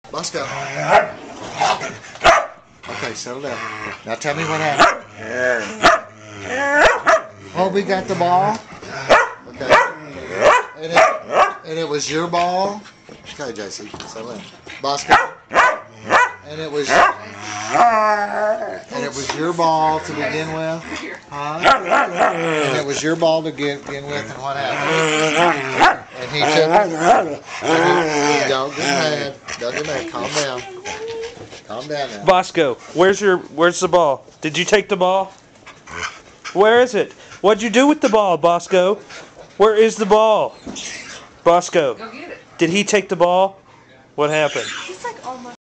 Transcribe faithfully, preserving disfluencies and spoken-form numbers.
Bosco. Okay, settle down. Now tell me what happened. Oh, we got the ball. Okay. And it, and it was your ball. Okay, J C, settle down. Bosco. And it was and it was your ball to begin with, huh? And it was your ball to begin with, and what happened? And he took it. And he, don't get mad. Don't get mad. Calm down. Calm down now. Bosco, where's your where's the ball? Did you take the ball? Where is it? What'd you do with the ball, Bosco? Where is the ball? Bosco. Go get it. Did he take the ball? What happened? He's like almost